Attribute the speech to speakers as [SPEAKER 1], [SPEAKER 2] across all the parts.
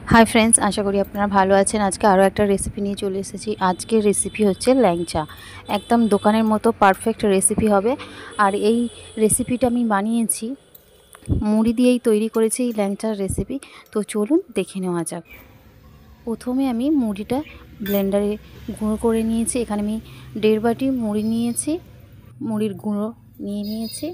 [SPEAKER 1] Hi friends, आशा करी আপনারা ভালো আছেন। আজকে আরও একটা রেসিপি নিয়ে চলে এসেছি। আজকের রেসিপি হচ্ছে ল্যাংচা। একদম দোকানের মতো পারফেক্ট রেসিপি হবে। আর এই রেসিপিটা আমি বানিয়েছি মুড়ি দিয়েই তৈরি করেছি এই ল্যাংচার রেসিপি। তো চলুন দেখে নেওয়া যাক। প্রথমে আমি মুড়িটা ব্লেন্ডারে গুঁড়ো করে নিয়েছি। এখানে আমি 1.5 বাটি মুড়ি নিয়েছি, মুড়ির গুঁড়ো নিয়েছি।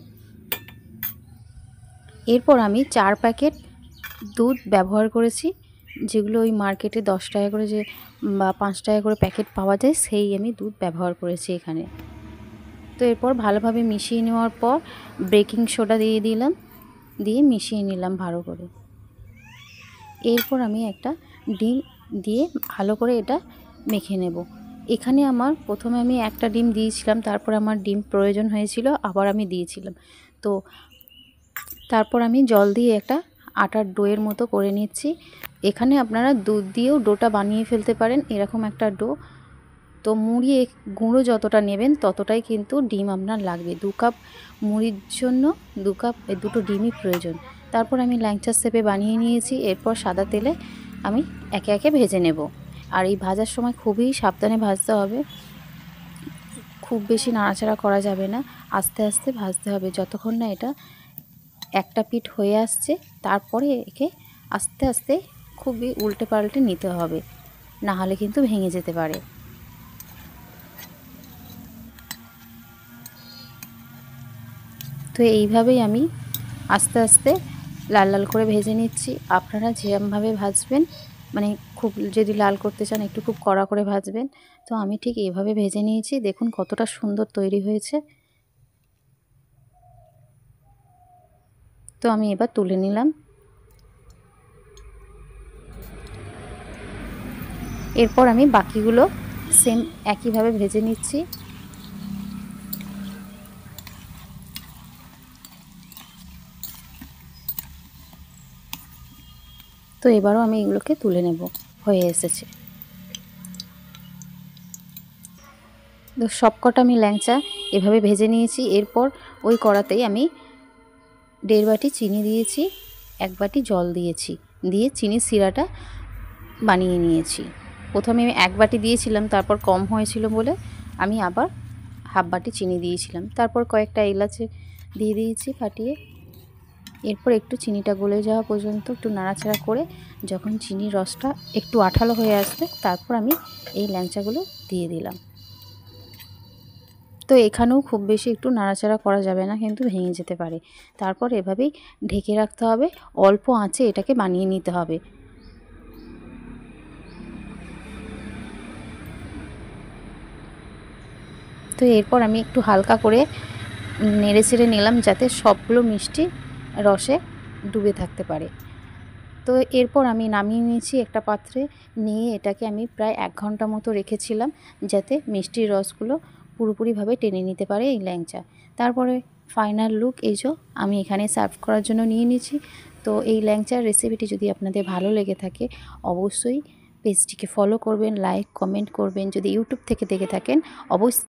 [SPEAKER 1] এরপর আমি 4 প্যাকেট দুধ ব্যবহার করেছি, যেগুলো ওই মার্কেটে 10 টাকা করে যে বা 5 টাকা করে প্যাকেট পাওয়া যায়, সেই আমি দুধ ব্যবহার করেছি এখানে। তো এরপর ভালোভাবে মিশিয়ে নেওয়ার পর বেকিং সোডা দিয়ে দিলাম, দিয়ে মিশিয়ে নিলাম ভালো করে। এরপর আমি একটা ডিম দিয়ে ভালো করে এটা মেখে নেব। এখানে আমার প্রথমে আমি একটা ডিম দিয়েছিলাম, তারপর আমার ডিম প্রয়োজন হয়েছিল, আবার আমি দিয়েছিলাম। তো তারপর আমি জল দিয়ে একটা আটার ডোয়ের মতো করে নিচ্ছি। এখানে আপনারা দুধ দিয়েও ডোটা বানিয়ে ফেলতে পারেন, এরকম একটা ডো। তো মুড়ি গুঁড়ো যতটা নেবেন ততটাই কিন্তু ডিম আপনার লাগবে। 2 কাপ মুড়ির জন্য 2 কাপ দুটো ডিমই প্রয়োজন। তারপর আমি ল্যাংচার শেপে বানিয়ে নিয়েছি। এরপর সাদা তেলে আমি একে একে ভেজে নেব। আর এই ভাজার সময় খুবই সাবধানে ভাজতে হবে, খুব বেশি নাড়াচাড়া করা যাবে না, আস্তে আস্তে ভাজতে হবে যতক্ষণ না এটা একটা পিঠ হয়ে আসছে। তারপরে একে আস্তে আস্তে খুবই উল্টে পাল্টে নিতে হবে, না হলে কিন্তু ভেঙে যেতে পারে। তো এইভাবেই আমি আস্তে আস্তে লাল লাল করে ভেজে নিচ্ছি। আপনারা যেরকমভাবে ভাজবেন, মানে খুব যদি লাল করতে চান একটু খুব কড়া করে ভাজবেন। তো আমি ঠিক এইভাবে ভেজে নিয়েছি। দেখুন কতটা সুন্দর তৈরি হয়েছে। তো আমি এবার তুলে নিলাম। এরপর আমি বাকিগুলো সেম একইভাবে ভেজে নিচ্ছি। তো এবারও আমি এগুলোকে তুলে নেব, হয়ে এসেছে। তো সবকটা আমি ল্যাংচা এভাবে ভেজে নিয়েছি। এরপর ওই কড়াতেই আমি 1.5 বাটি চিনি দিয়েছি, 1 বাটি জল দিয়েছি, দিয়ে চিনির সিরাটা বানিয়ে নিয়েছি। প্রথমে আমি 1 বাটি দিয়েছিলাম, তারপর কম হয়েছিল বলে আমি আবার হাফ বাটি চিনি দিয়েছিলাম। তারপর কয়েকটা এলাচি দিয়ে দিয়েছি ফাটিয়ে। এরপর একটু চিনিটা গলে যাওয়া পর্যন্ত একটু নাড়াচাড়া করে যখন চিনির রসটা একটু আঠালো হয়ে আসবে, তারপর আমি এই ল্যাংচাগুলো দিয়ে দিলাম। তো এখানেও খুব বেশি একটু নাড়াচাড়া করা যাবে না, কিন্তু ভেঙে যেতে পারে। তারপর এভাবেই ঢেকে রাখতে হবে, অল্প আঁচে এটাকে বানিয়ে নিতে হবে। তো এরপর আমি একটু হালকা করে নেড়ে চেড়ে নিলাম, যাতে সবগুলো মিষ্টি রসে ডুবে থাকতে পারে। তো এরপর আমি নামিয়ে নিয়েছি একটা পাত্রে, নিয়ে এটাকে আমি প্রায় 1 ঘন্টা মতো রেখেছিলাম, যাতে মিষ্টির রসগুলো পুরোপুরিভাবে টেনে নিতে পারে এই ল্যাংচা। তারপরে ফাইনাল লুক এই যে আমি এখানে সার্ভ করার জন্য নিয়ে নিয়েছি। তো এই ল্যাংচার রেসিপিটি যদি আপনাদের ভালো লেগে থাকে, অবশ্যই পেজটিকে ফলো করবেন, লাইক কমেন্ট করবেন। যদি ইউটিউব থেকে দেখে থাকেন অবশ্যই